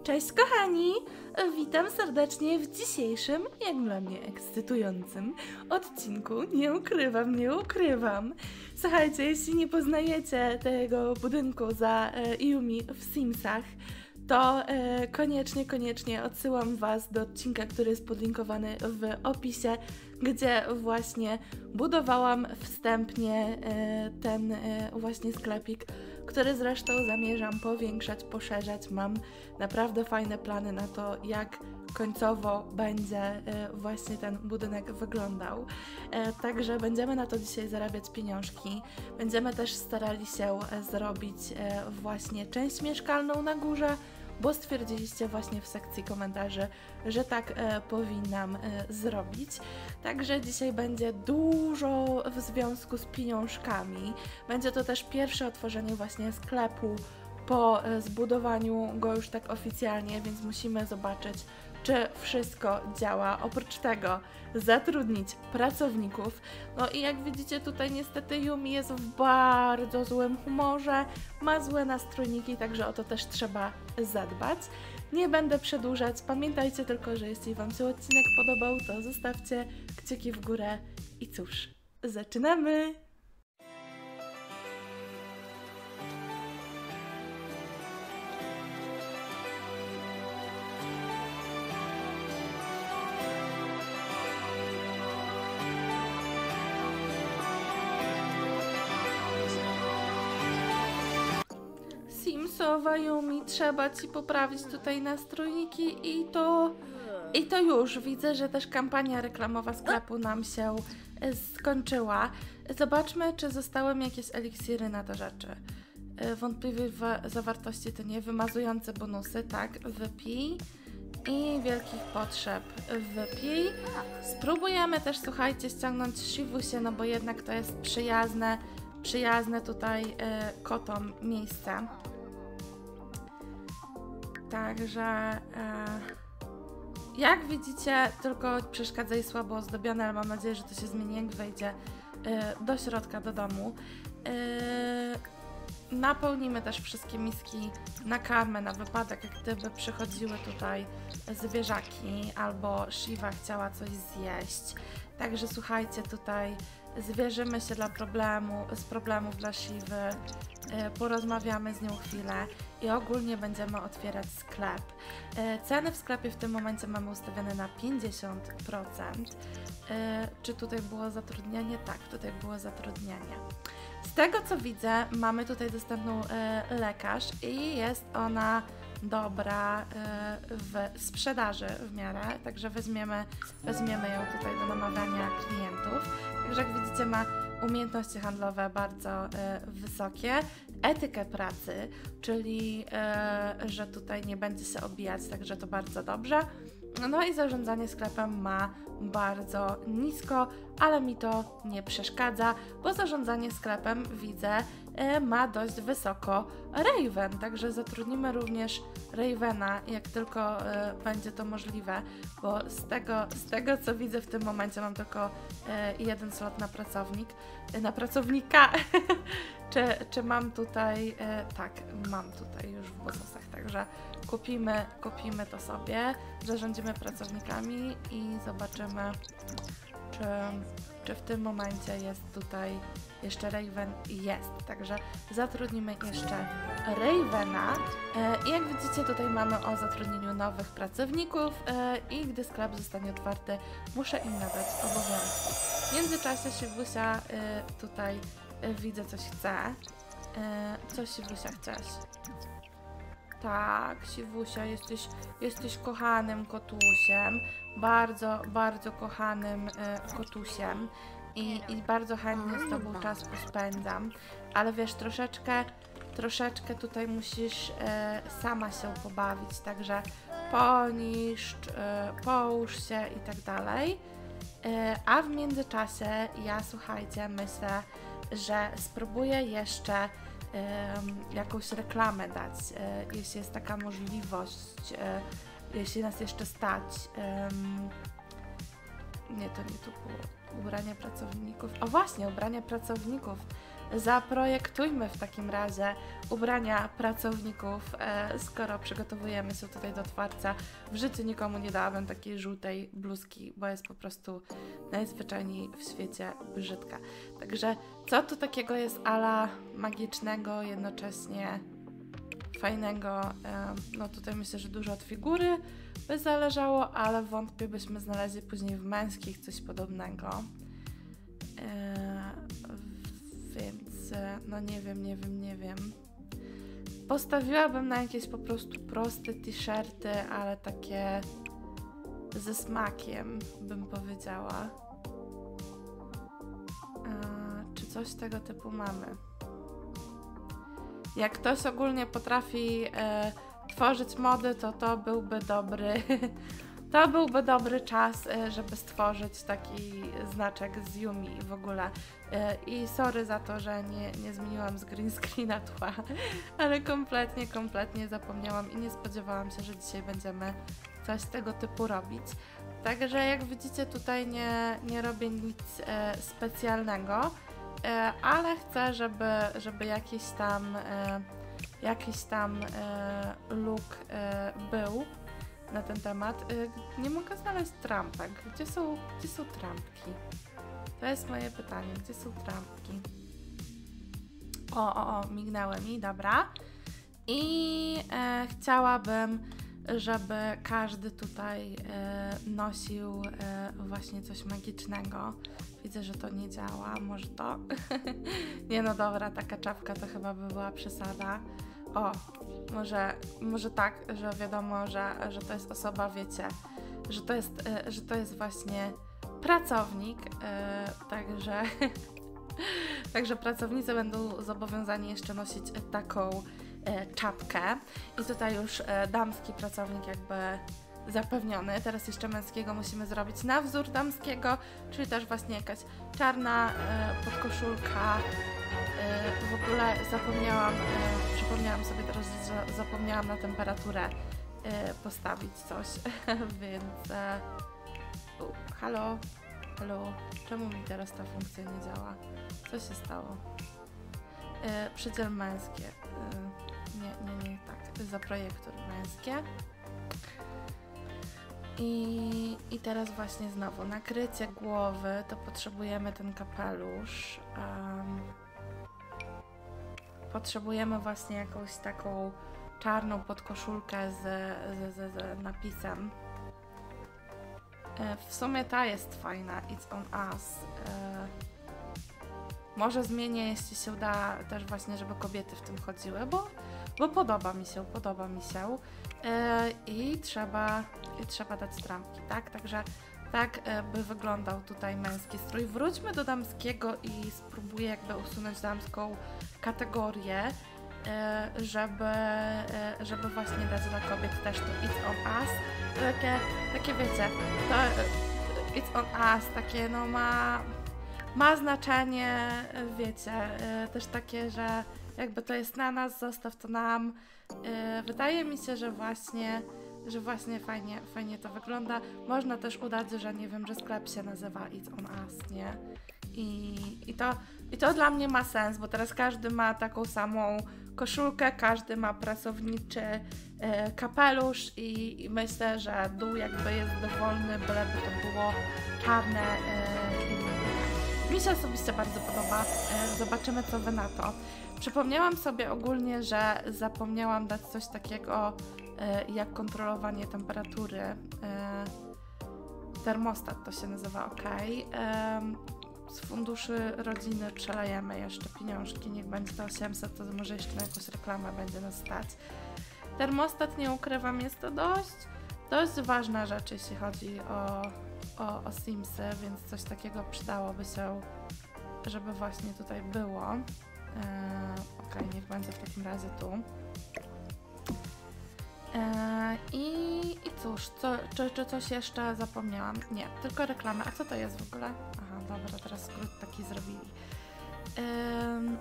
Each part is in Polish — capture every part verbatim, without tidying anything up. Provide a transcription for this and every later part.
Cześć kochani! Witam serdecznie w dzisiejszym, jak dla mnie ekscytującym odcinku. Nie ukrywam, nie ukrywam. Słuchajcie, jeśli nie poznajecie tego budynku za e, Yumi w Simsach, to e, koniecznie, koniecznie odsyłam Was do odcinka, który jest podlinkowany w opisie, gdzie właśnie budowałam wstępnie e, ten e, właśnie sklepik, który zresztą zamierzam powiększać, poszerzać. Mam naprawdę fajne plany na to, jak końcowo będzie e, właśnie ten budynek wyglądał. E, także będziemy na to dzisiaj zarabiać pieniążki. Będziemy też starali się e, zrobić e, właśnie część mieszkalną na górze, bo stwierdziliście właśnie w sekcji komentarzy, że tak e, powinnam e, zrobić. Także dzisiaj będzie dużo w związku z pieniążkami. Będzie to też pierwsze otworzenie właśnie sklepu po e, zbudowaniu go już tak oficjalnie, więc musimy zobaczyć, czy wszystko działa. Oprócz tego zatrudnić pracowników. No i jak widzicie, tutaj niestety Yumi jest w bardzo złym humorze, ma złe nastrojniki, także o to też trzeba zadbać. Nie będę przedłużać, pamiętajcie tylko, że jeśli Wam się odcinek podobał, to zostawcie kciuki w górę i cóż, zaczynamy! Simsowa Yumi, trzeba Ci poprawić tutaj nastrojniki i to... I to już. Widzę, że też kampania reklamowa sklepu nam się e, skończyła. Zobaczmy, czy zostały mi jakieś eliksiry na te rzeczy. E, wątpliwej zawartości to nie. Wymazujące bonusy, tak. Wypij. I wielkich potrzeb wypij. Spróbujemy też, słuchajcie, ściągnąć Shivusię, no bo jednak to jest przyjazne, przyjazne tutaj e, kotom miejsce. Także e, jak widzicie, tylko przeszkadza i słabo ozdobione, ale mam nadzieję, że to się zmieni, jak wejdzie e, do środka, do domu. E, napełnimy też wszystkie miski na karmę, na wypadek, jak gdyby przychodziły tutaj zwierzaki albo Shiva chciała coś zjeść. Także słuchajcie, tutaj zwierzymy się dla problemu, z problemów dla Shivy, e, porozmawiamy z nią chwilę i ogólnie będziemy otwierać sklep. E, ceny w sklepie w tym momencie mamy ustawione na pięćdziesiąt procent. E, czy tutaj było zatrudnianie? Tak, tutaj było zatrudnianie. Z tego co widzę, mamy tutaj dostępną e, lekarz i jest ona dobra e, w sprzedaży w miarę, także weźmiemy, weźmiemy ją tutaj do namawiania klientów. Także jak widzicie, ma umiejętności handlowe bardzo e, wysokie, etykę pracy, czyli e, że tutaj nie będzie się obijać, także to bardzo dobrze. No i zarządzanie sklepem ma bardzo nisko, ale mi to nie przeszkadza, bo zarządzanie sklepem, widzę, e, ma dość wysoko Raven, także zatrudnimy również Ravena, jak tylko e, będzie to możliwe, bo z tego, z tego co widzę w tym momencie mam tylko e, jeden slot na pracownik, e, na pracownika. czy, czy mam tutaj, e, tak, mam tutaj już w bonusach, także kupimy, kupimy to sobie, zarządzimy pracownikami i zobaczymy, czy, czy w tym momencie jest tutaj jeszcze Raven. Jest, także zatrudnimy jeszcze Ravena. E, I jak widzicie, tutaj mamy o zatrudnieniu nowych pracowników e, i gdy sklep zostanie otwarty, muszę im nadać obowiązki. W międzyczasie Shivusia e, tutaj e, widzę, coś chce. E, co Shivusia chcesz? Tak, Shivusia, jesteś, jesteś kochanym kotusiem, bardzo, bardzo kochanym e, kotusiem i, i bardzo chętnie z Tobą czas pospędzam, ale wiesz, troszeczkę, troszeczkę tutaj musisz e, sama się pobawić, także poniszcz, e, połóż się i tak dalej, e, a w międzyczasie ja, słuchajcie, myślę, że spróbuję jeszcze Um, jakąś reklamę dać, e, jeśli jest taka możliwość, e, jeśli nas jeszcze stać. Um, nie, to nie tu było ubranie pracowników. O właśnie, ubranie pracowników zaprojektujmy w takim razie ubrania pracowników, e, skoro przygotowujemy się tutaj do otwarcia. W życiu nikomu nie dałabym takiej żółtej bluzki, bo jest po prostu najzwyczajniej w świecie brzydka. Także co tu takiego jest ala magicznego, jednocześnie fajnego? E, no tutaj myślę, że dużo od figury by zależało, ale wątpię, byśmy znaleźli później w męskich coś podobnego. E, więc no nie wiem, nie wiem, nie wiem. Postawiłabym na jakieś po prostu proste t-shirty, ale takie ze smakiem, bym powiedziała. A, czy coś tego typu mamy? Jak ktoś ogólnie potrafi e, tworzyć mody, to to byłby dobry to byłby dobry czas, e, żeby stworzyć taki znaczek z Yumi w ogóle. E, I sorry za to, że nie, nie zmieniłam z green screena tła, ale kompletnie, kompletnie zapomniałam i nie spodziewałam się, że dzisiaj będziemy coś tego typu robić. Także jak widzicie, tutaj nie, nie robię nic e, specjalnego, e, ale chcę, żeby, żeby jakiś tam e, jakiś tam e, look e, był na ten temat. E, nie mogę znaleźć trampek. Gdzie są, gdzie są trampki? To jest moje pytanie. Gdzie są trampki? O, o, o, mignęły mi, dobra. I e, chciałabym, żeby każdy tutaj e, nosił e, właśnie coś magicznego. Widzę, że to nie działa. Może to? Nie no dobra, taka czapka to chyba by była przesada. O, może, może tak, że wiadomo, że, że to jest osoba, wiecie, że to jest, e, że to jest właśnie pracownik, e, także, także pracownicy będą zobowiązani jeszcze nosić taką e, czapkę. I tutaj już e, damski pracownik jakby zapewniony. Teraz jeszcze męskiego musimy zrobić na wzór damskiego, czyli też właśnie jakaś czarna e, podkoszulka. E, w ogóle zapomniałam, e, przypomniałam sobie teraz, że zapomniałam na temperaturę e, postawić coś, więc e, u, halo, halo, czemu mi teraz ta funkcja nie działa? Co się stało? E, przydziel męskie. E, nie, nie, nie, tak, zaprojektuj męskie. I, I teraz właśnie znowu nakrycie głowy, to potrzebujemy ten kapelusz. Um, potrzebujemy właśnie jakąś taką czarną podkoszulkę z, z, z, z napisem. E, w sumie ta jest fajna, It's on Us. E, może zmienię, jeśli się uda, też właśnie, żeby kobiety w tym chodziły, bo, bo podoba mi się, podoba mi się. Yy, i, trzeba, i trzeba dać trampki, tak? Także tak yy, by wyglądał tutaj męski strój. Wróćmy do damskiego i spróbuję jakby usunąć damską kategorię, yy, żeby, yy, żeby właśnie dać dla kobiet też to It's on Us. Takie, takie wiecie, to yy, It's on Us, takie no ma, ma znaczenie, wiecie, yy, też takie, że jakby to jest na nas, zostaw to nam. Yy, wydaje mi się, że właśnie, że właśnie fajnie, fajnie to wygląda. Można też udać, że nie wiem, że sklep się nazywa It's on Us, nie? I, i, to, I to dla mnie ma sens, bo teraz każdy ma taką samą koszulkę, każdy ma pracowniczy yy, kapelusz i, i myślę, że dół jakby jest dowolny, byleby to było czarne. Yy, mi się osobiście bardzo podoba. Yy, zobaczymy, co wy na to. Przypomniałam sobie ogólnie, że zapomniałam dać coś takiego y, jak kontrolowanie temperatury. Y, termostat to się nazywa, ok. Y, z funduszy rodziny przelejemy jeszcze pieniążki, niech będzie to osiemset, to może jeszcze na jakąś reklamę będzie nas stać. Termostat, nie ukrywam, jest to dość, dość ważna rzecz, jeśli chodzi o, o, o Simsy, więc coś takiego przydałoby się, żeby właśnie tutaj było. Eee, ok, niech będzie w takim razie tu. Eee, i, I cóż, co, czy, czy coś jeszcze zapomniałam? Nie, tylko reklamy. A co to jest w ogóle? Aha, dobra, teraz skrót taki zrobili. Eee,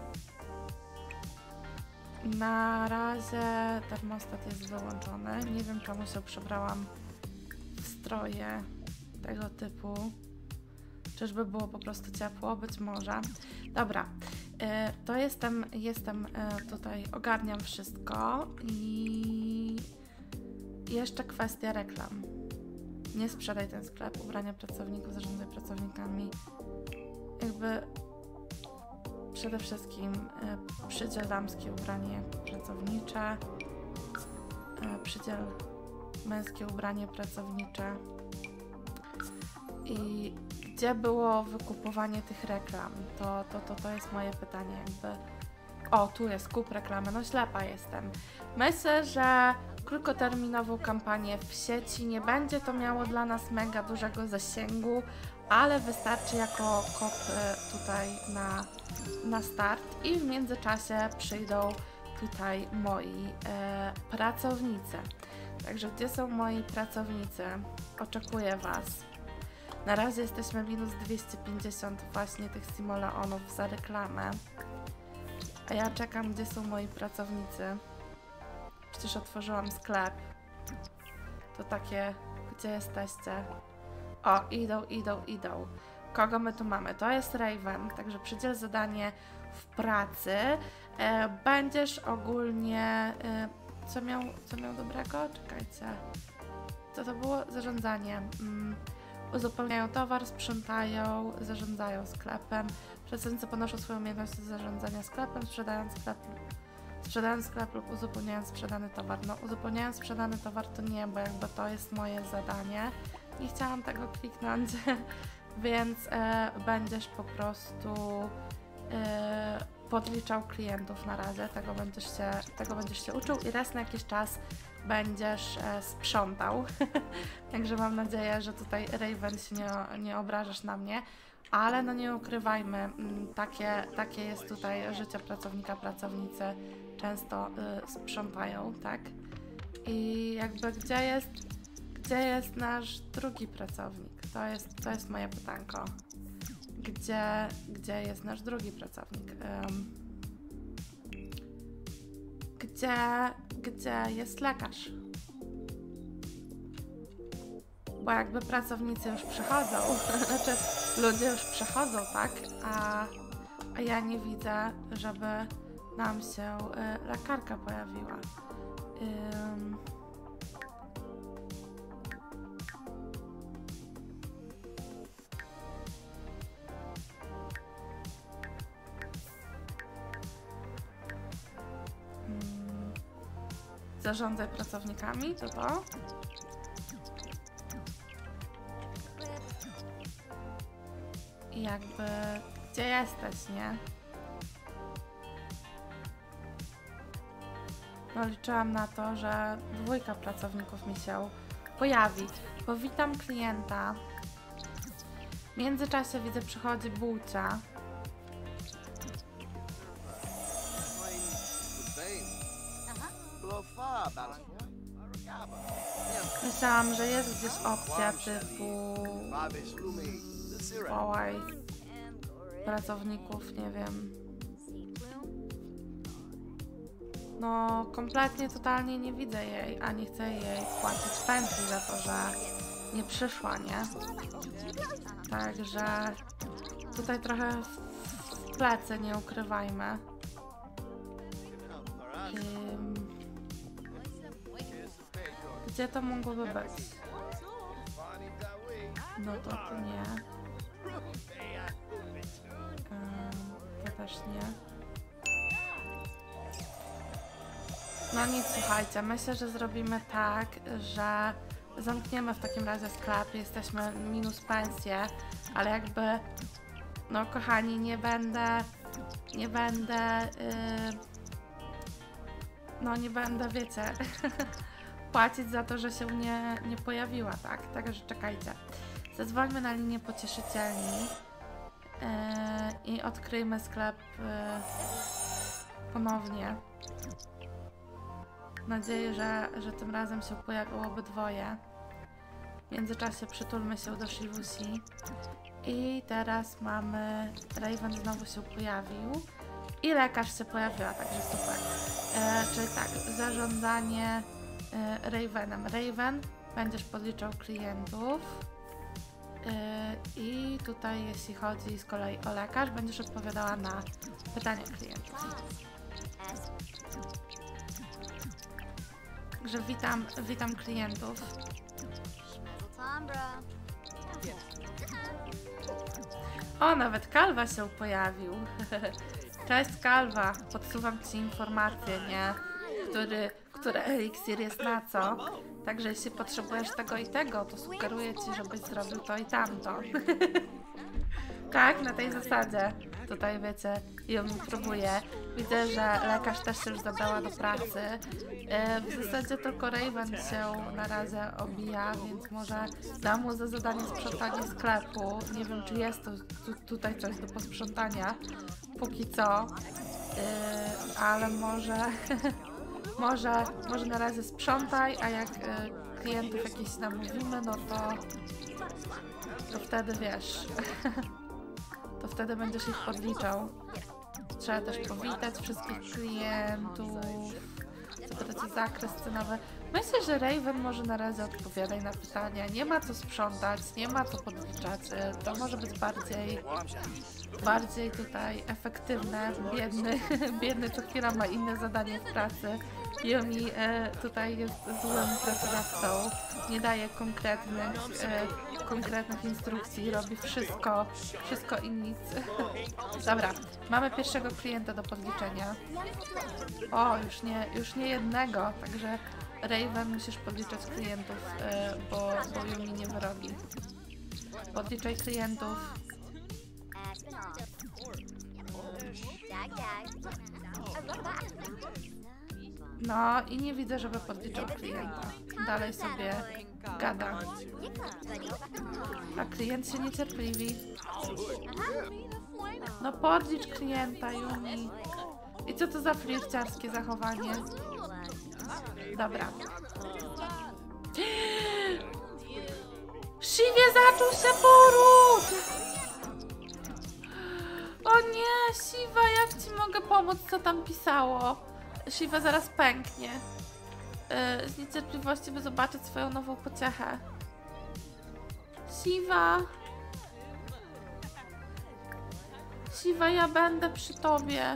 na razie termostat jest wyłączony. Nie wiem, czemu się przebrałam w stroje tego typu. Czyżby było po prostu ciepło? Być może. Dobra. to jestem, jestem tutaj, ogarniam wszystko i jeszcze kwestia reklam. Nie sprzedaj ten sklep, ubrania pracowników, zarządzaj pracownikami. Jakby przede wszystkim przydziel damskie ubranie pracownicze, przydziel męskie ubranie pracownicze. I gdzie było wykupowanie tych reklam? To, to, to, to jest moje pytanie. Jakby. O, tu jest kup reklamy. No ślepa jestem. Myślę, że krótkoterminową kampanię w sieci nie będzie to miało dla nas mega dużego zasięgu, ale wystarczy jako kop tutaj na, na start i w międzyczasie przyjdą tutaj moi e, pracownicy. Także gdzie są moi pracownicy? Oczekuję Was. Na razie jesteśmy minus dwieście pięćdziesiąt właśnie tych simoleonów za reklamę. A ja czekam, gdzie są moi pracownicy. Przecież otworzyłam sklep. To takie, gdzie jesteście? O, idą, idą, idą. Kogo my tu mamy? To jest Raven, także przydziel zadanie w pracy. E, będziesz ogólnie... E, co miał, co miał dobrego? Czekajcie. Co to było? Zarządzanie. Mm. Uzupełniają towar, sprzątają, zarządzają sklepem. Pracownicy ponoszą swoją umiejętność do zarządzania sklepem, sprzedając sklep, sprzedając sklep lub uzupełniając sprzedany towar. No, uzupełniając sprzedany towar to nie, bo jakby to jest moje zadanie. Nie chciałam tego kliknąć, więc e, będziesz po prostu e, podliczał klientów na razie. Tego będziesz się, tego będziesz się uczył i raz na jakiś czas będziesz e, sprzątał. Także mam nadzieję, że tutaj Raven się nie, nie obrażasz na mnie, ale no nie ukrywajmy, m, takie, takie jest tutaj życie pracownika, pracownicy często y, sprzątają, tak? I jakby gdzie jest, gdzie jest nasz drugi pracownik? To jest, to jest moje pytanko. Gdzie, gdzie jest nasz drugi pracownik? Um, gdzie, gdzie jest lekarz? Bo jakby pracownicy już przychodzą, znaczy ludzie już przychodzą, tak? A, a ja nie widzę, żeby nam się y, lekarka pojawiła. Ym. Ym. Zarządzaj pracownikami, to to? I jakby, gdzie jesteś, nie? No liczyłam na to, że dwójka pracowników mi się pojawi. Powitam klienta. W międzyczasie widzę, przychodzi Bucia. Myślałam, że jest gdzieś opcja typu wołaj pracowników, nie wiem. No kompletnie, totalnie nie widzę jej, a nie chcę jej płacić pensji za to, że nie przyszła, nie? Także tutaj trochę w plecy, nie ukrywajmy. Um, gdzie to mogłoby być? No to tu nie. Um, to też nie. No nic, słuchajcie, myślę, że zrobimy tak, że zamkniemy w takim razie sklep, jesteśmy minus pensję, ale jakby, no kochani, nie będę, nie będę, yy, no nie będę, wiecie, płacić za to, że się nie, nie pojawiła, tak? Także czekajcie. Zadzwońmy na linię pocieszycielni yy, i odkryjmy sklep yy, ponownie. Mam nadzieję, że, że tym razem się pojawiło obydwoje. W międzyczasie przytulmy się do Shivusi. I teraz mamy... Raven znowu się pojawił. I lekarz się pojawiła, także super. E, czyli tak, zarządzanie e, Ravenem. Raven, będziesz podliczał klientów. I tutaj jeśli chodzi z kolei o lekarz, będziesz odpowiadała na pytania klientów. Także witam, witam klientów. O, nawet Kalwa się pojawił. Cześć Kalwa, podsuwam Ci informację, nie? Który, który eliksir jest na co. Także jeśli potrzebujesz tego i tego, to sugeruję Ci, żebyś zrobił to i tamto. Tak, na tej zasadzie. Tutaj wiecie, ją próbuję. Widzę, że lekarz też się już zabrała do pracy. W zasadzie tylko Raven się na razie obija, więc może dam mu za zadanie sprzątanie sklepu. Nie wiem, czy jest to tu, tutaj coś do posprzątania. Póki co. Ale może... może, może na razie sprzątaj, a jak klientów jakichś namówimy, no to... to wtedy wiesz... to wtedy będziesz ich podliczał. Trzeba też powitać wszystkich klientów, zapytać o zakres cenowy. Myślę, że Raven może na razie odpowiadać na pytania. Nie ma co sprzątać, nie ma co podliczać. To może być bardziej, bardziej tutaj efektywne. Biedny, biedny co chwila ma inne zadanie w pracy. Yomi e, tutaj jest złym pracodawcą. Nie daje konkretnych, e, konkretnych instrukcji, robi wszystko, wszystko i nic. Dobra, mamy pierwszego klienta do podliczenia. O, już nie, już nie jednego, także Raven musisz podliczać klientów, e, bo, bo Yumi nie wyrobi. Podliczaj klientów. No i nie widzę, żeby podliczał klienta. Dalej sobie gada. A klient się niecierpliwi. No podlicz klienta, Yumi. I co to za flirciarskie zachowanie? Dobra. Shiwie zaczął się poród! O nie, Shiva, jak Ci mogę pomóc? Co tam pisało? Shiva zaraz pęknie. Yy, z niecierpliwości, by zobaczyć swoją nową pociechę. Shiva. Shiva, ja będę przy Tobie.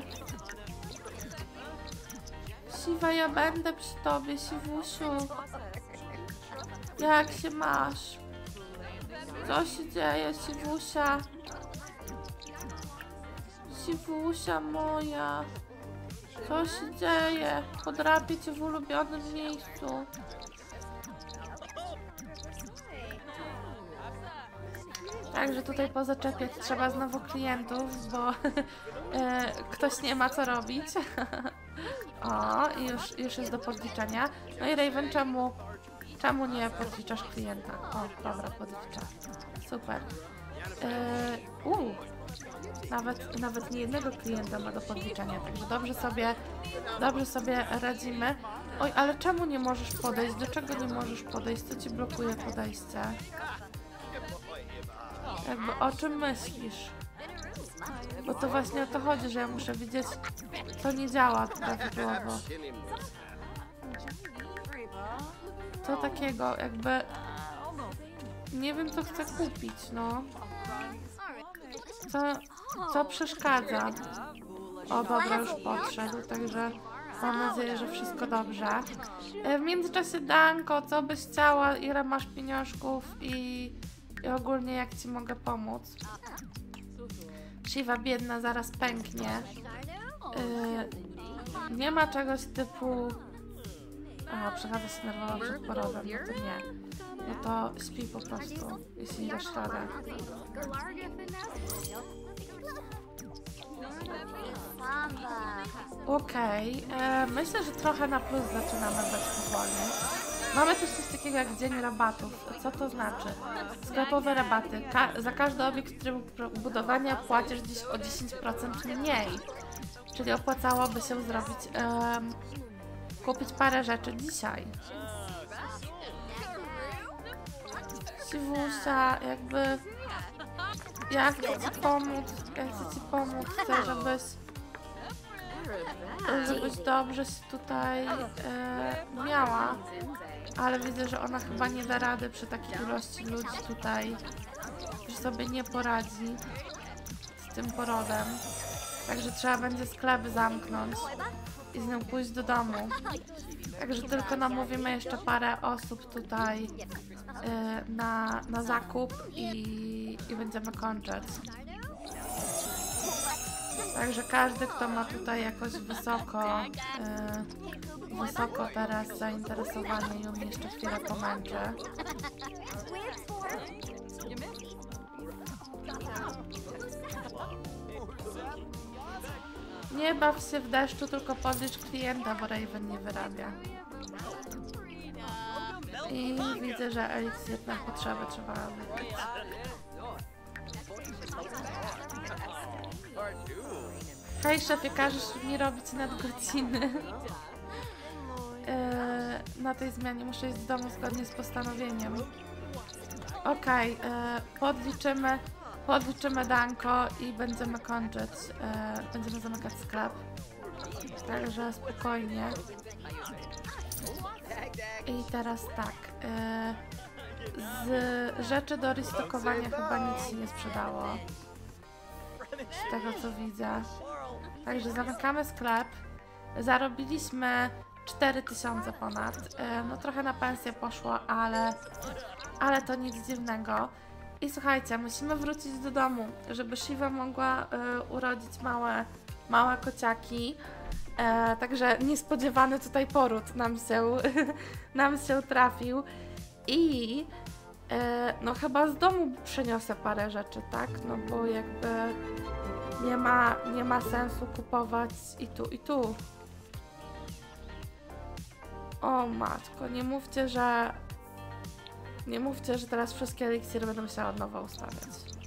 Shiva, ja będę przy Tobie, Siwusiu. Jak się masz? Co się dzieje, Siwusia? Siwusia moja. Co się dzieje? Podrapię Cię w ulubionym miejscu. Także tutaj pozaczepiać trzeba znowu klientów, bo e, ktoś nie ma co robić. O, i już, już jest do podliczenia. No i Raven, czemu, czemu nie podliczasz klienta? O, dobra, podlicza. Super. E, uh, nawet, nawet nie jednego klienta ma do podliczenia, także dobrze sobie, dobrze sobie radzimy. Oj, ale czemu nie możesz podejść? Do czego nie możesz podejść? Co Ci blokuje podejście? Jakby o czym myślisz? Bo to właśnie o to chodzi, że ja muszę widzieć, co nie działa prawidłowo. Co takiego, jakby... Nie wiem, co chcę kupić, no. Co, co przeszkadza? O, dobra, już podszedł, także mam nadzieję, że wszystko dobrze. W międzyczasie, Danko, co byś chciała? Ile masz pieniążków i, i ogólnie jak Ci mogę pomóc? Shiva biedna zaraz pęknie. Yy, nie ma czegoś typu... A, przechadza się nerwowo przed porodem, no to nie. No to śpi po prostu, jeśli dasz radę. Okej, okay. Myślę, że trochę na plus zaczynamy być powoli. Mamy też coś takiego jak dzień rabatów. Co to znaczy? Sklepowe rabaty. Ka za każdy obiekt trybu budowania płacisz dziś o dziesięć procent mniej. Czyli opłacałoby się zrobić, um, kupić parę rzeczy dzisiaj. Siwusia, jakby... Ja chcę Ci pomóc, ja chcę Ci pomóc, chcę, żebyś... żebyś dobrze się tutaj e, miała. ale widzę, że ona chyba nie da rady przy takiej ilości ludzi tutaj, że sobie nie poradzi z tym porodem. Także trzeba będzie sklep zamknąć i z nią pójść do domu. Także tylko namówimy jeszcze parę osób tutaj yy, na, na zakup i, i będziemy kończyć. Także każdy, kto ma tutaj jakoś wysoko, yy, wysoko teraz zainteresowanie, ją jeszcze chwilę pomęczy. Nie baw się w deszczu, tylko podlicz klienta, bo Raven nie wyrabia. I widzę, że eliksir na potrzeby trzeba wypić. Hej szefie, każesz mi robić nadgodziny. Yy, na tej zmianie muszę iść z domu zgodnie z postanowieniem. Okej, okay, yy, podliczymy, podliczymy danko i będziemy kończyć. Yy, będziemy zamykać sklep. Także spokojnie. I teraz tak. Yy, z rzeczy do restokowania chyba nic się nie sprzedało. Z tego co widzę. Także zamykamy sklep. Zarobiliśmy cztery tysiące ponad. Yy, no trochę na pensję poszło, ale, ale to nic dziwnego. I słuchajcie, musimy wrócić do domu, żeby Shiva mogła yy, urodzić małe, małe kociaki. E, także niespodziewany tutaj poród nam się, nam się trafił i e, no chyba z domu przeniosę parę rzeczy, tak? No bo jakby nie ma, nie ma sensu kupować i tu, i tu. O matko, nie mówcie, że nie mówcie, że teraz wszystkie eliksiry będą musiała od nowa ustawiać.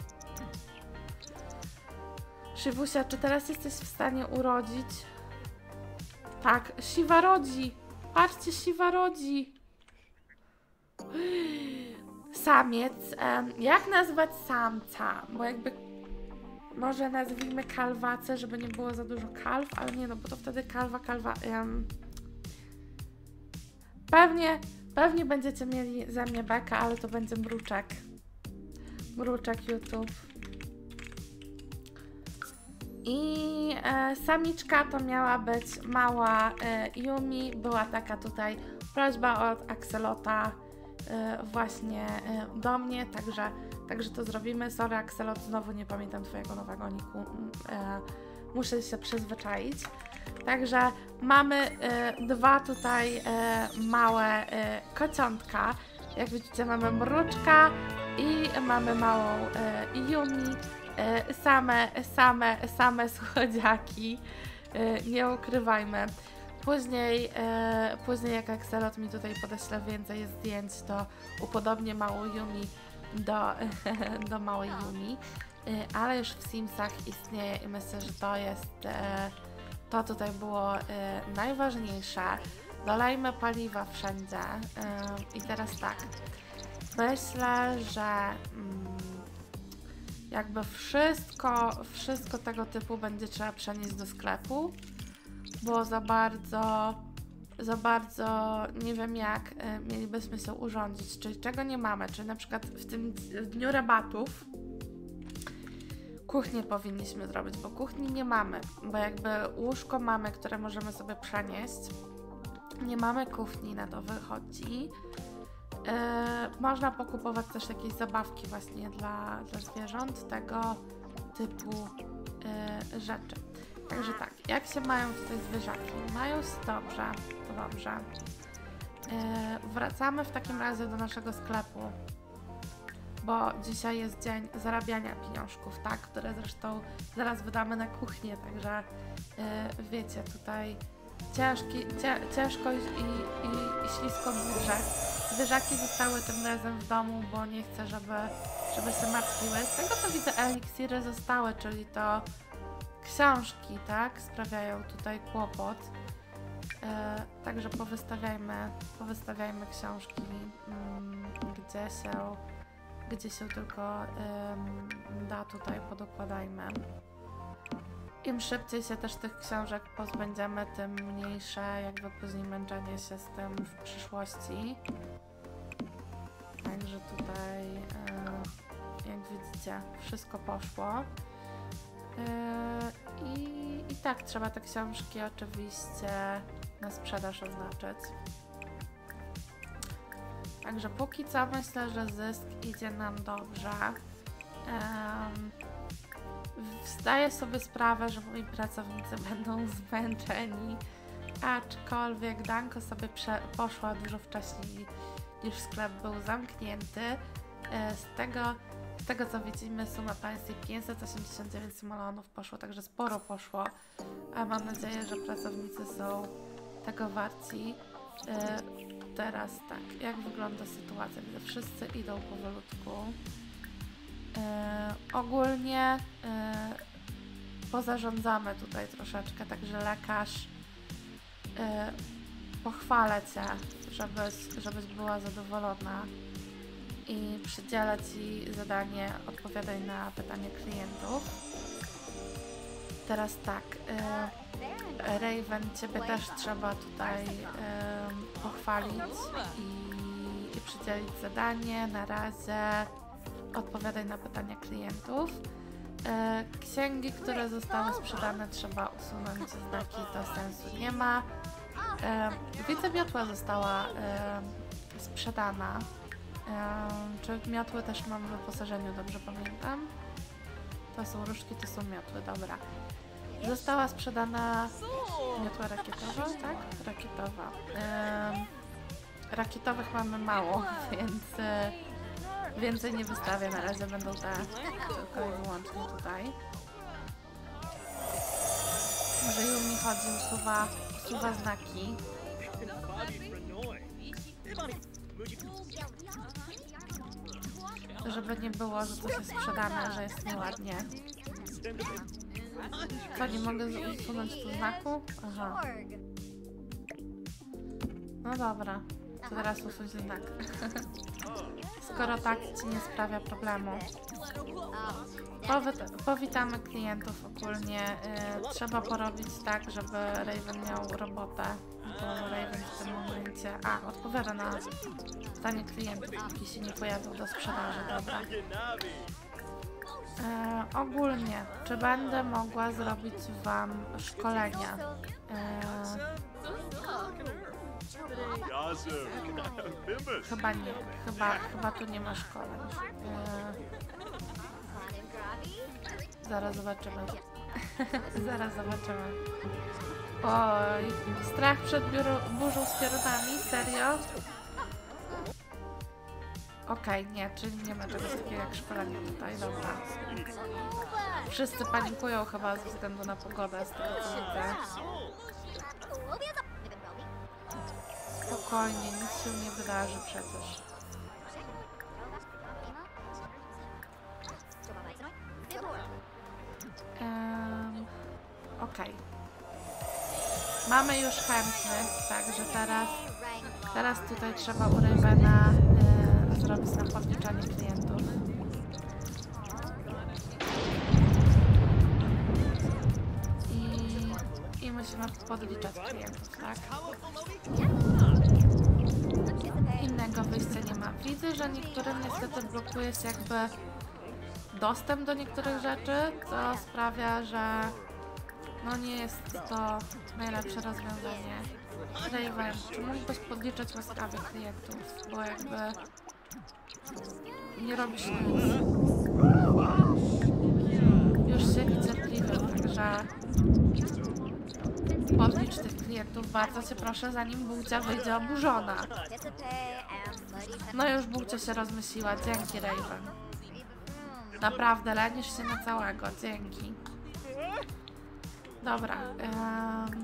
Shivusia, czy teraz jesteś w stanie urodzić? Tak, Shiva rodzi. Patrzcie, Shiva rodzi. Samiec. Um, jak nazwać samca? Bo jakby może nazwijmy kalwacę, żeby nie było za dużo kalw, ale nie no, bo to wtedy kalwa, kalwa... Um, pewnie, pewnie będziecie mieli ze mnie bekę, ale to będzie mruczek. Mruczek YouTube. I e, samiczka to miała być mała e, Yumi. Była taka tutaj prośba od Axelota e, właśnie e, do mnie, także, także to zrobimy. Sorry Axelot, znowu nie pamiętam twojego nowego niku. E, muszę się przyzwyczaić. Także mamy e, dwa tutaj e, małe e, kociątka. Jak widzicie, mamy mruczka i mamy małą e, Yumi. Same, same, same słodziaki, nie ukrywajmy. Później, później jak Axelot mi tutaj podeśle więcej zdjęć, to upodobnię małą Yumi do, do małej Yumi, ale już w Simsach istnieje i myślę, że to jest, to tutaj było najważniejsze. Dolejmy paliwa wszędzie i teraz tak, myślę, że jakby wszystko, wszystko tego typu będzie trzeba przenieść do sklepu, bo za bardzo, za bardzo nie wiem jak y, mielibyśmy się urządzić, czyli czego nie mamy, czyli na przykład w tym w dniu rabatów kuchnię powinniśmy zrobić, bo kuchni nie mamy, bo jakby łóżko mamy, które możemy sobie przenieść, nie mamy kuchni, na to wychodzi. Yy, można pokupować też jakieś zabawki właśnie dla, dla zwierząt, tego typu yy, rzeczy. Także tak, jak się mają tutaj zwierzaki? Mają się dobrze, to dobrze. Yy, wracamy w takim razie do naszego sklepu, bo dzisiaj jest dzień zarabiania pieniążków, tak? Które zresztą zaraz wydamy na kuchnię, także yy, wiecie, tutaj ciężki, cie, ciężko i, i, i ślisko budżet. Zwierzaki zostały tym razem w domu, bo nie chcę, żeby, żeby się martwiły. Z tego co widzę, eliksiry zostały, czyli to książki, tak? Sprawiają tutaj kłopot. E, także powystawiajmy, powystawiajmy książki, mm, gdzie się, gdzie się tylko ym, da, tutaj podokładajmy. Im szybciej się też tych książek pozbędziemy, tym mniejsze jakby później męczenie się z tym w przyszłości. Także tutaj, yy, jak widzicie, wszystko poszło. Yy, i, I tak, trzeba te książki oczywiście na sprzedaż oznaczyć. Także póki co myślę, że zysk idzie nam dobrze. Yy, zdaję sobie sprawę, że moi pracownicy będą zmęczeni, aczkolwiek Danko sobie poszła dużo wcześniej niż sklep był zamknięty. Yy, z tego Z tego co widzimy, suma pensji pięćset osiemdziesiąt dziewięć simoleonów poszło, także sporo poszło, a mam nadzieję, że pracownicy są tego warci. Yy, teraz tak, jak wygląda sytuacja? Widzę, wszyscy idą powolutku. Yy, ogólnie yy, pozarządzamy tutaj troszeczkę, także lekarz, yy, pochwalę Cię, żebyś, żebyś była zadowolona. I przydzielę Ci zadanie, odpowiadaj na pytanie klientów. Teraz tak, y, Raven, Ciebie też trzeba tutaj y, pochwalić i, i przydzielić zadanie. Na razie odpowiadaj na pytania klientów. Y, księgi, które zostały sprzedane, trzeba usunąć znaki, to sensu nie ma. Y, Wicemiotła została y, sprzedana. Um, czy miotły też mam w wyposażeniu, dobrze pamiętam? To są różdżki, to są miotły, dobra. Została sprzedana miotła rakietowa, tak? Rakietowa. Um, rakietowych mamy mało, więc y, więcej nie wystawię, na razie będą te tylko i wyłącznie tutaj. Może Yumi chodzi, usuwa, usuwa znaki. Żeby nie było, że coś jest sprzedane, że jest nieładnie. Co, nie mogę usunąć tu znaku? Aha. No dobra, to teraz usuń znak. Skoro tak Ci nie sprawia problemu. Powit powitamy klientów ogólnie. Yy, trzeba porobić tak, żeby Raven miał robotę. Bo Raven w tym momencie... A, odpowiada na pytanie klientów, jeśli się nie pojawił do sprzedaży, dobra. E, ogólnie, czy będę mogła zrobić Wam szkolenia? E, chyba nie, chyba, chyba tu nie ma szkoleń. E, zaraz zobaczymy. Zaraz zobaczymy. Oj, strach przed burzą z piorunami? Serio? Okej, okay, nie, czyli nie ma czegoś takiego jak szkolenie tutaj, dobra. Wszyscy panikują chyba ze względu na pogodę, z tego co widzę. Spokojnie, nic się nie wydarzy przecież. Um, Okej. Okay. Mamy już chętnych, także teraz, teraz tutaj trzeba u Ravena y, zrobić nam podliczanie klientów. I, I musimy podliczać klientów, tak? Innego wyjścia nie ma. Widzę, że niektórym niestety blokuje się jakby dostęp do niektórych rzeczy, co sprawia, że no nie jest to najlepsze rozwiązanie. Raven, czy mógłbyś podliczać łaskawie klientów, bo jakby nie robisz nic. Już się niecierpliwią, także podlicz tych klientów, bardzo Cię proszę, zanim Bułcia wyjdzie oburzona. No już Bułcia się rozmyśliła, dzięki Raven. Naprawdę, lenisz się na całego, dzięki. Dobra, um,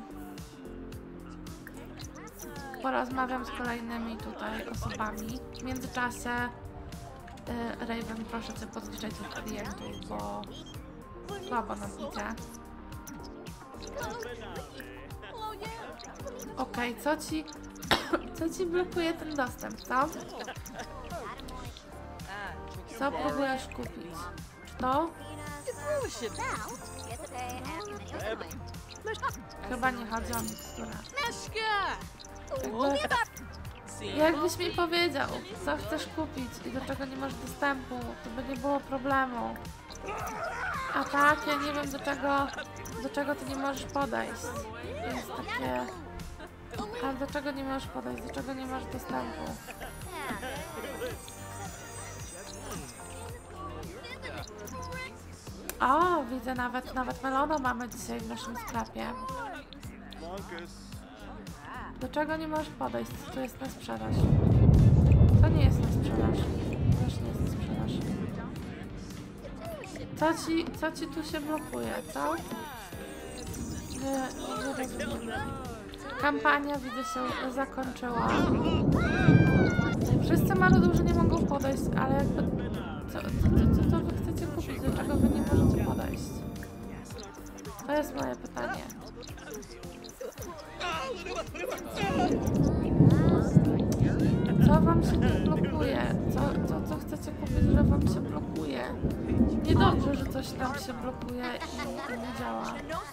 porozmawiam z kolejnymi tutaj osobami. W międzyczasie y, Raven, proszę Cię podliczać tych klientów, bo słabo nam idzie. Okej, okay, co Ci co Ci blokuje ten dostęp, co? Co próbujesz kupić? Czy to? Chyba nie chodzi o miksturę. Jakby, jakbyś mi powiedział, co chcesz kupić i do czego nie masz dostępu, to by nie było problemu. A tak, ja nie wiem do czego, do czego ty nie możesz podejść. Jest takie... Ale do czego nie możesz podejść, do czego nie masz dostępu. O, widzę nawet, nawet melona mamy dzisiaj w naszym sklepie. Do czego nie możesz podejść? To jest na sprzedaż. To nie jest na sprzedaż. To też nie jest na sprzedaż. Co ci, co ci tu się blokuje, co? Nie, nie rozumiem. Kampania, widzę, się zakończyła. Wszyscy malodóży nie mogą podejść, ale jakby... Co, co, co, co wy chcecie kupić? Do czego wy nie możecie podejść? To jest moje pytanie. Co wam się tu blokuje? Co, co, co chcecie kupić, że wam się blokuje? Niedobrze, że coś tam się blokuje i, i nie działa.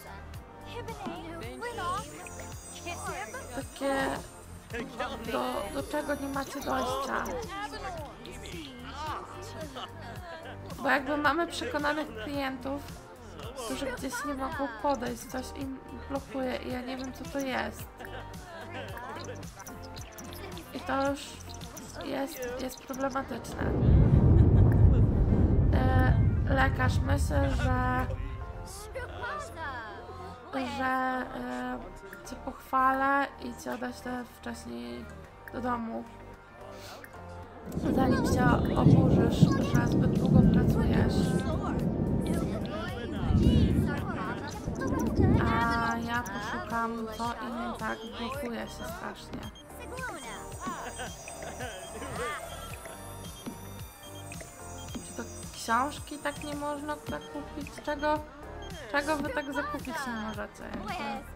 Takie... Do, do czego nie macie dojścia. Bo jakby mamy przekonanych klientów, którzy gdzieś nie mogą podejść, coś im blokuje i ja nie wiem, co to jest. I to już jest, jest problematyczne. E, lekarz, myślę, że że e, cię pochwalę i cię odeślę wcześniej do domu. Zanim się oburzysz, że zbyt długo pracujesz. A ja poszukam, co im tak blokuje się strasznie. Czy to książki tak nie można tak kupić? Czego, czego wy tak zakupić nie możecie? Jakby?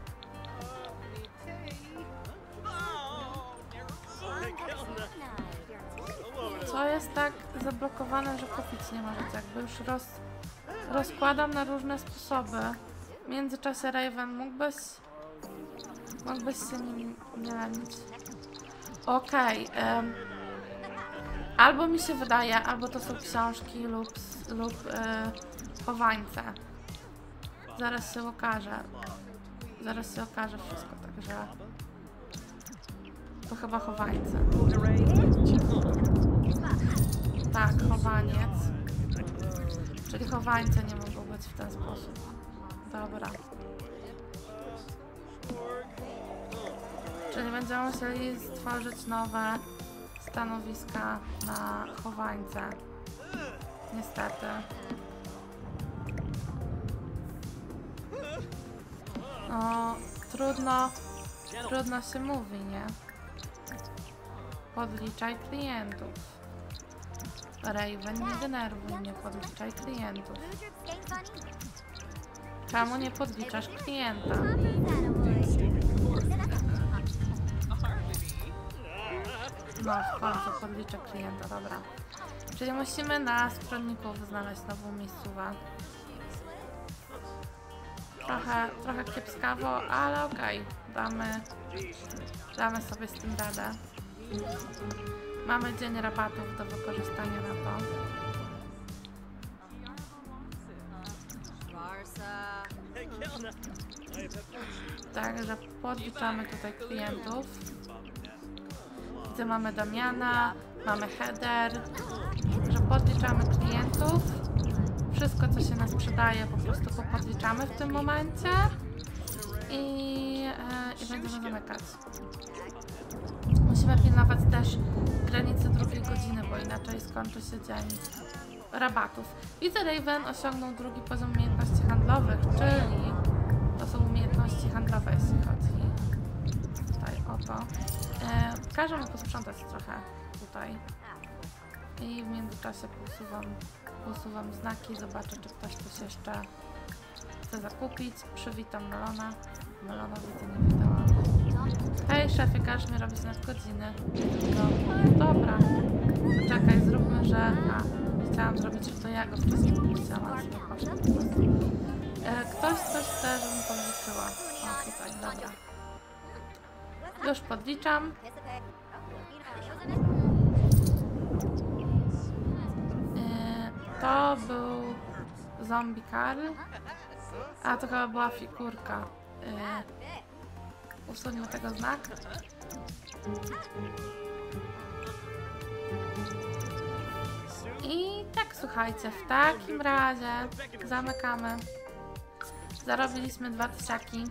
Co jest tak zablokowane, że kupić nie możecie? Jakby już roz, rozkładam na różne sposoby. W międzyczasie Raven, mógłbyś... Mógłbyś się nim nie lenić. Okej. Okay, um, albo mi się wydaje, albo to są książki lub, lub e, chowańce. Zaraz się okaże. Zaraz się okaże wszystko, także... To chyba chowańce. Tak, chowaniec. Czyli chowańce nie mogą być w ten sposób. Dobra. Czyli będziemy musieli stworzyć nowe stanowiska na chowańce. Niestety. No, trudno, trudno się mówi, nie? Podliczaj klientów. Raven, nie denerwuj mnie, podliczaj klientów. Czemu nie podliczasz klienta? No, w końcu podliczę klienta, dobra. Czyli musimy na stronników znaleźć nową miejscówę. Trochę, trochę kiepskawo, ale okej. Okay. Damy, damy sobie z tym radę. Mamy dzień rabatów do wykorzystania na to. Także podliczamy tutaj klientów. Gdzie mamy Damiana, mamy header, że podliczamy klientów. Wszystko, co się nas sprzedaje, po prostu podliczamy w tym momencie i, e, i będziemy zamykać. Musimy pilnować też granicy drugiej godziny, bo inaczej skończy się dzień rabatów. Widzę, Raven osiągnął drugi poziom umiejętności handlowych, czyli to są umiejętności handlowe, jeśli chodzi tutaj o to. E, każę mu posprzątać trochę tutaj i w międzyczasie posuwam, posuwam znaki, zobaczę, czy ktoś coś jeszcze chce zakupić. Przywitam Melona. Melona widzę, nie witałam. Hej szefie, każ mi robić nadgodziny. No, dobra. Czekaj, zróbmy, że... A, chciałam zrobić, że to ja go wcześniej podliczyłam, sobie poszedł po prostu. E, ktoś coś chce, żebym podliczyła. O, tutaj, dobra. Już podliczam. E, to był zombie Karl. A to chyba była figurka. E, usuńmy tego znak. I tak, słuchajcie, w takim razie zamykamy. Zarobiliśmy dwa tysiaki.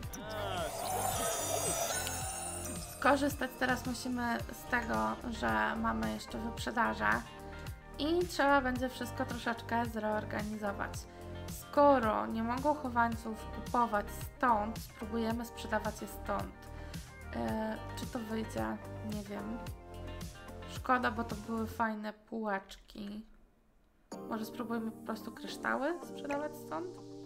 Skorzystać teraz musimy z tego, że mamy jeszcze wyprzedaże i trzeba będzie wszystko troszeczkę zreorganizować. Skoro nie mogą chowańców kupować stąd, spróbujemy sprzedawać je stąd. Yy, czy to wyjdzie? Nie wiem. Szkoda, bo to były fajne półeczki. Może spróbujemy po prostu kryształy sprzedawać stąd?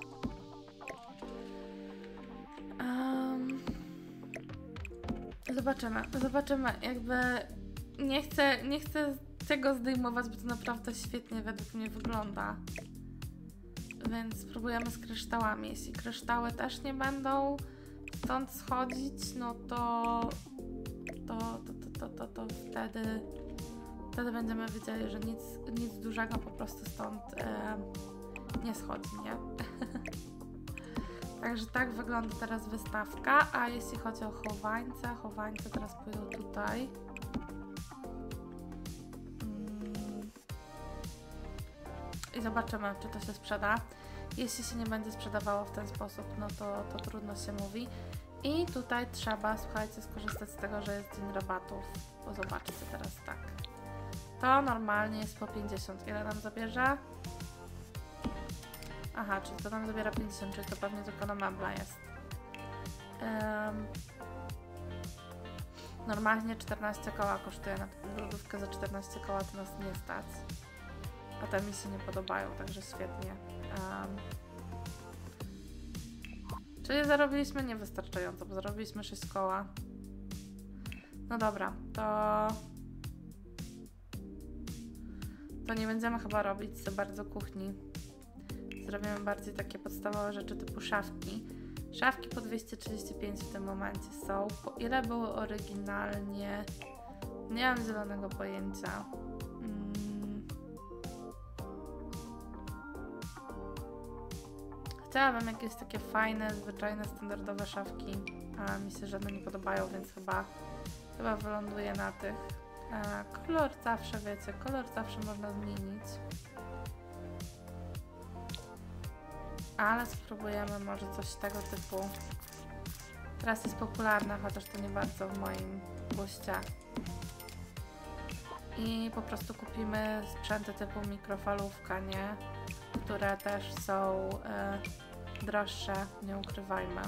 Um, zobaczymy, zobaczymy. Jakby nie chcę, nie chcę tego zdejmować, bo to naprawdę świetnie według mnie wygląda. Więc spróbujemy z kryształami. Jeśli kryształy też nie będą stąd schodzić, no to to, to, to, to, to, to wtedy wtedy będziemy wiedzieli, że nic, nic dużego po prostu stąd e, nie schodzi, nie? Także tak wygląda teraz wystawka, a jeśli chodzi o chowańce, chowańce teraz pójdą tutaj. Mm. I zobaczymy, czy to się sprzeda. Jeśli się nie będzie sprzedawało w ten sposób, no to, to trudno się mówi. I tutaj trzeba, słuchajcie, skorzystać z tego, że jest dzień rabatów. Bo zobaczcie teraz tak. To normalnie jest po pięćdziesiąt. Ile nam zabierze? Aha, czyli to nam zabiera pięćdziesiąt, czyli to pewnie tylko na mebla jest. Um, normalnie czternaście koła kosztuje, na lodówkę za czternaście koła to nas nie stać. A te mi się nie podobają, także świetnie. Um, czyli zarobiliśmy niewystarczająco, bo zarobiliśmy sześć koła. No dobra, to... To nie będziemy chyba robić za bardzo kuchni. Zrobimy bardziej takie podstawowe rzeczy typu szafki. Szafki po dwieście trzydzieści pięć w tym momencie są. Po ile były oryginalnie? Nie mam zielonego pojęcia. Hmm. Chciałabym jakieś takie fajne, zwyczajne, standardowe szafki, a mi się żadne nie podobają, więc chyba, chyba wyląduję na tych. E, kolor zawsze, wiecie, kolor zawsze można zmienić. Ale spróbujemy może coś tego typu. Teraz jest popularne, chociaż to nie bardzo w moim guście. I po prostu kupimy sprzęty typu mikrofalówka, nie? Które też są e, droższe, nie ukrywajmy.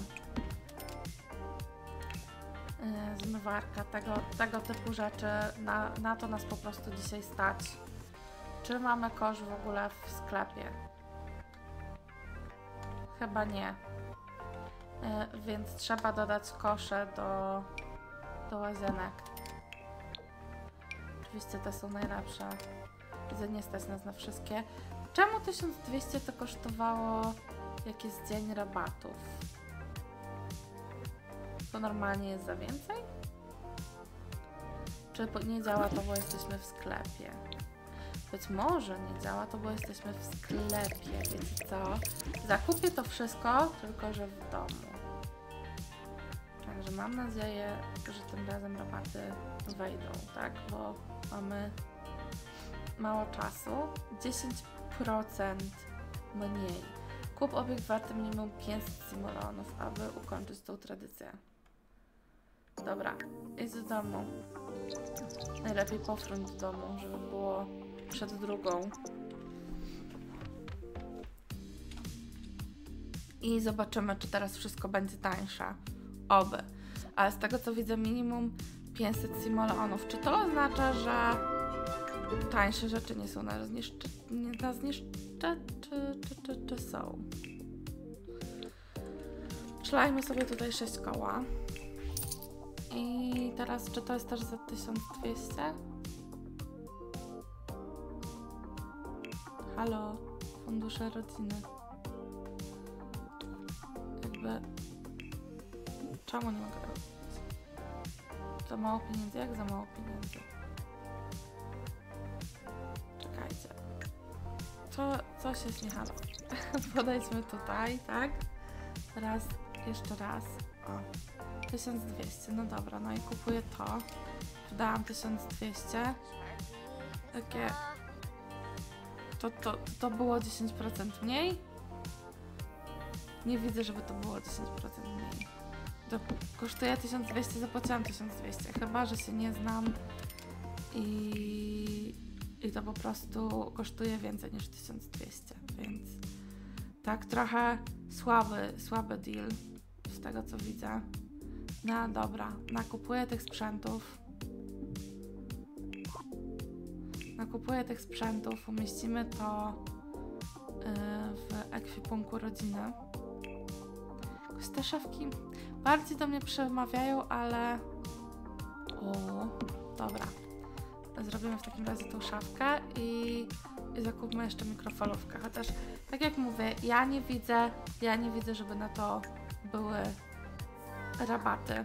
E, zmywarka, tego, tego typu rzeczy, na, na to nas po prostu dzisiaj stać. Czy mamy kosz w ogóle w sklepie? Chyba nie. E, więc trzeba dodać kosze do, do łazienek. Oczywiście te są najlepsze. Widzę, nie stać nas na wszystkie. Czemu tysiąc dwieście to kosztowało, jak jest dzień rabatów? To normalnie jest za więcej? Czy nie działa to, bo jesteśmy w sklepie? Być może nie działa to, bo jesteśmy w sklepie, wiecie co? Zakupię to wszystko, tylko że w domu. Także mam nadzieję, że tym razem rabaty wejdą, tak? Bo mamy mało czasu. dziesięć procent mniej. Kup obiekt warty minimum pięćset simoleonów, aby ukończyć tą tradycję. Dobra, idź do domu. Najlepiej pofrąć w domu, żeby było przed drugą. I zobaczymy, czy teraz wszystko będzie tańsze. Oby. Ale z tego, co widzę, minimum pięćset simoleonów. Czy to oznacza, że tańsze rzeczy nie są na zniszcze, nie na zniszcze, czy, czy, czy, czy są? Szlajmy sobie tutaj sześć koła. I teraz, czy to jest też za tysiąc dwieście? Halo, fundusze rodziny. Jakby... Czemu nie mogę robić? Za mało pieniędzy? Jak za mało pieniędzy? Czekajcie. Co, co się śmiechalo? Podejdźmy tutaj, tak? Raz, jeszcze raz. O, tysiąc dwieście, no dobra, no i kupuję to. Wydałam tysiąc dwieście. Takie... To, to, to było dziesięć procent mniej? Nie widzę, żeby to było dziesięć procent mniej. To kosztuje tysiąc dwieście, zapłaciłam tysiąc dwieście. Chyba że się nie znam i, i to po prostu kosztuje więcej niż tysiąc dwieście, więc tak trochę słaby, słaby deal z tego co widzę. No dobra, nakupuję tych sprzętów. Nakupuję tych sprzętów, umieścimy to yy, w ekwipunku rodziny. Jakoś te szafki bardziej do mnie przemawiają, ale... O, dobra. Zrobimy w takim razie tą szafkę i, i zakupmy jeszcze mikrofalówkę. Chociaż, tak jak mówię, ja nie widzę, ja nie widzę, żeby na to były rabaty.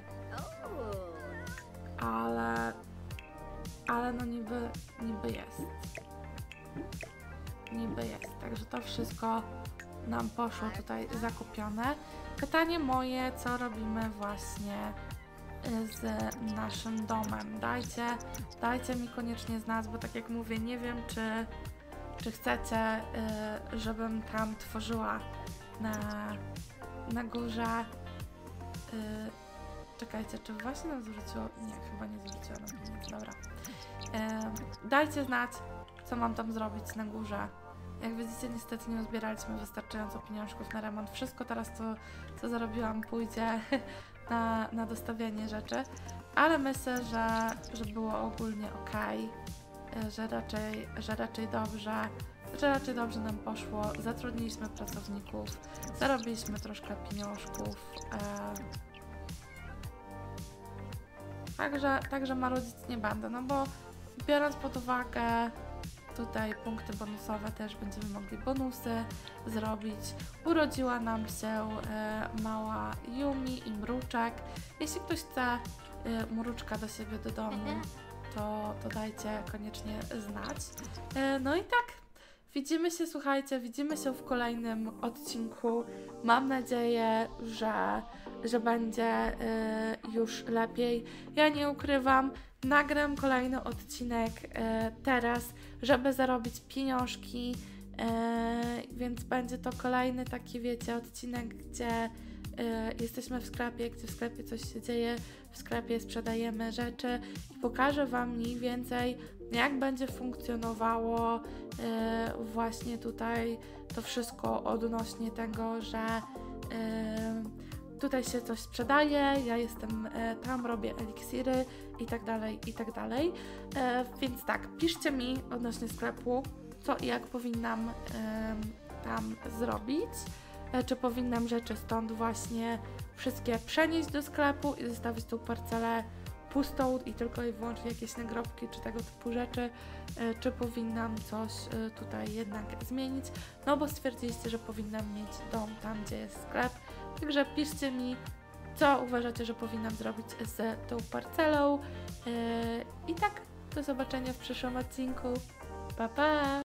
Ale... Ale no niby, niby jest. Niby jest. Także to wszystko nam poszło tutaj zakupione. Pytanie moje, co robimy właśnie z naszym domem. Dajcie, dajcie mi koniecznie znać, bo tak jak mówię, nie wiem, czy, czy chcecie, y, żebym tam tworzyła na, na górze. Y, czekajcie, czy właśnie nam zwróciło? Nie, chyba nie zwróciło nam pieniędzy. Dobra. Y, dajcie znać, co mam tam zrobić na górze. Jak widzicie, niestety nie uzbieraliśmy wystarczająco pieniążków na remont. Wszystko teraz, co, co zarobiłam, pójdzie na, na dostawianie rzeczy. Ale myślę, że, że było ogólnie ok, że raczej, że raczej dobrze, że raczej dobrze nam poszło. Zatrudniliśmy pracowników, zarobiliśmy troszkę pieniążków. E, także, także marudzić nie będę, no bo biorąc pod uwagę tutaj punkty bonusowe, też będziemy mogli bonusy zrobić. Urodziła nam się e, mała Yumi i mruczek. Jeśli ktoś chce e, mruczka do siebie do domu, to, to dajcie koniecznie znać. E, no i tak, widzimy się, słuchajcie, widzimy się w kolejnym odcinku. Mam nadzieję, że, że będzie e, już lepiej. Ja nie ukrywam, nagram kolejny odcinek e, teraz, żeby zarobić pieniążki, e, więc będzie to kolejny taki, wiecie, odcinek, gdzie e, jesteśmy w sklepie, gdzie w sklepie coś się dzieje, w sklepie sprzedajemy rzeczy i pokażę Wam mniej więcej, jak będzie funkcjonowało e, właśnie tutaj to wszystko odnośnie tego, że e, tutaj się coś sprzedaje, ja jestem e, tam, robię eliksiry i tak dalej, i tak dalej. E, więc tak, piszcie mi odnośnie sklepu, co i jak powinnam e, tam zrobić. E, czy powinnam rzeczy stąd właśnie wszystkie przenieść do sklepu i zostawić tą parcelę pustą i tylko i wyłącznie jakieś nagrobki czy tego typu rzeczy, e, czy powinnam coś e, tutaj jednak zmienić, no bo stwierdziliście, że powinnam mieć dom tam, gdzie jest sklep. Także piszcie mi, co uważacie, że powinnam zrobić z tą parcelą. Yy, I tak, do zobaczenia w przyszłym odcinku. Pa, pa!